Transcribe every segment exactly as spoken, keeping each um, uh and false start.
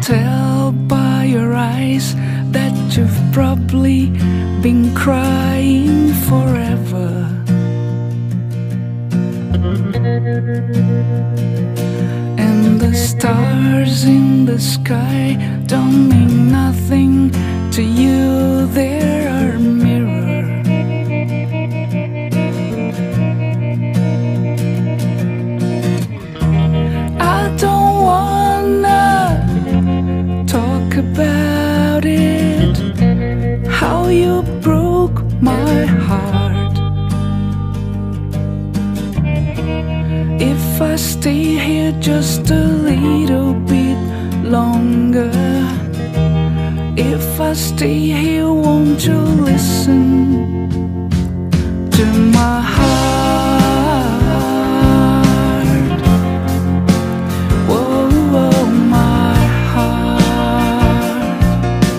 tell by your eyes that you've probably been crying forever. And the stars in the sky don't mean nothing to you, they're a mirror. I don't wanna talk about it, how you broke my heart. If I stay here just a little bit longer, if I stay here, won't you listen to my heart? Whoa, whoa, my heart.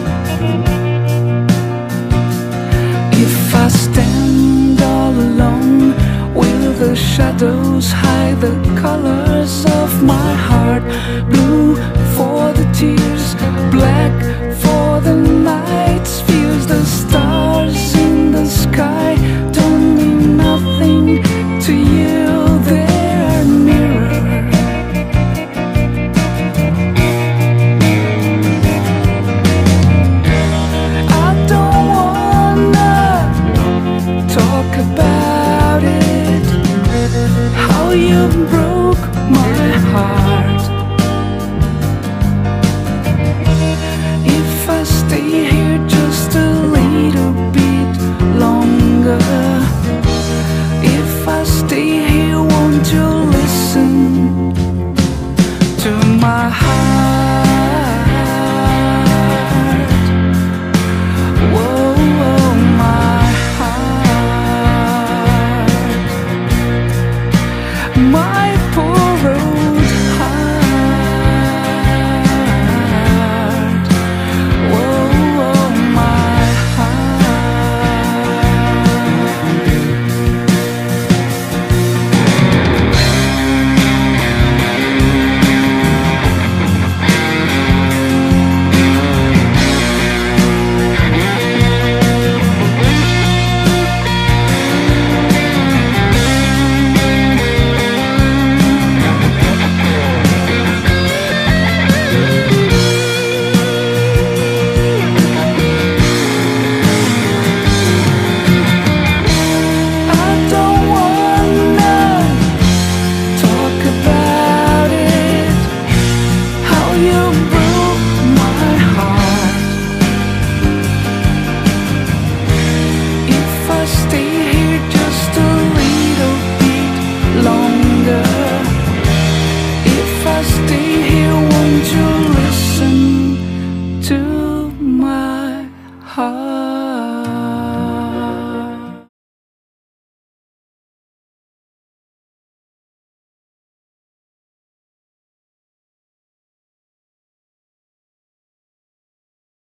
If I stand all alone, will the shadows hide the colors of my heart? Blue for the tears, black for the nights, feels the stars in the sky don't mean nothing to you, they're a mirror. I don't wanna talk about it, how you broke my heart. If I stay here just a little bit longer, if I stay here, won't you